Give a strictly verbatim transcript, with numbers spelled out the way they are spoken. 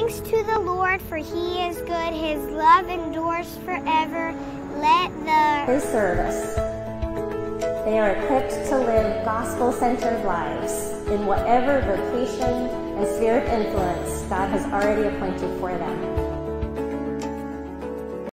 thanks to the Lord, for he is good. His love endures forever. Let the... They serve us. They are equipped to live gospel-centered lives in whatever vocation and sphere of influence God has already appointed for them.